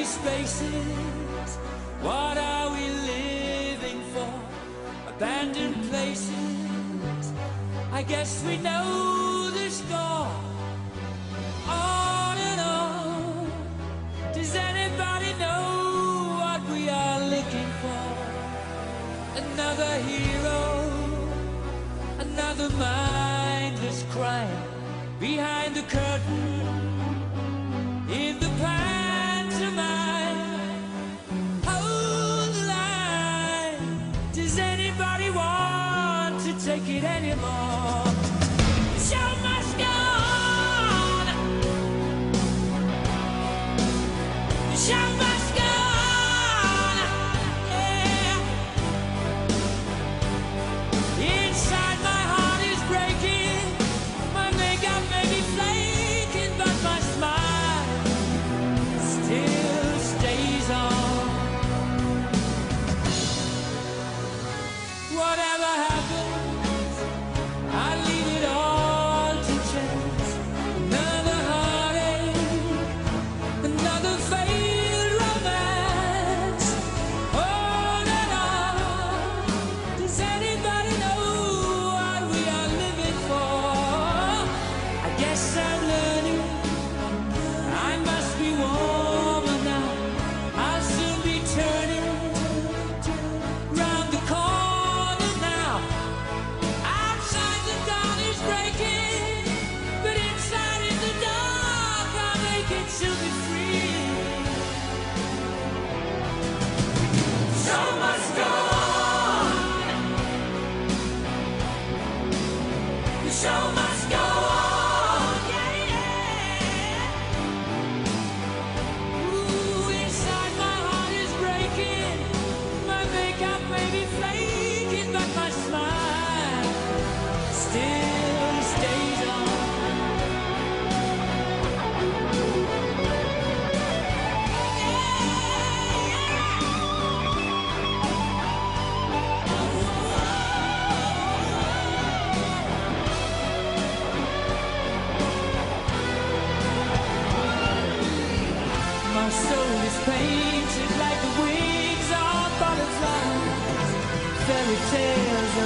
spaces. What are we living for? Abandoned places. I guess we know the score. On and on. Does anybody know what we are looking for? Another hero, another mindless crime behind the curtain. In the pantomime, hold the line. Does anybody want to take it anymore? The show must go on. The show must go on. Yeah. Inside my heart is breaking. My makeup may be flaking, but my smile still stays on. Whatever happens, I leave it all to chance. Another heartache, another failed romance. On and on. Does anybody know what we are living for? I guess I'm learning. I must be warmer now. I'll soon be turning round the corner now. Outside the dawn is breaking, but inside in the dark I'll make it to be free. So must go on. The show must go on. Yeah, yeah. Ooh, inside my heart is breaking. My makeup may be flaking, but my smile still stays on. My soul is painted like the wings of butterflies. Fairy tales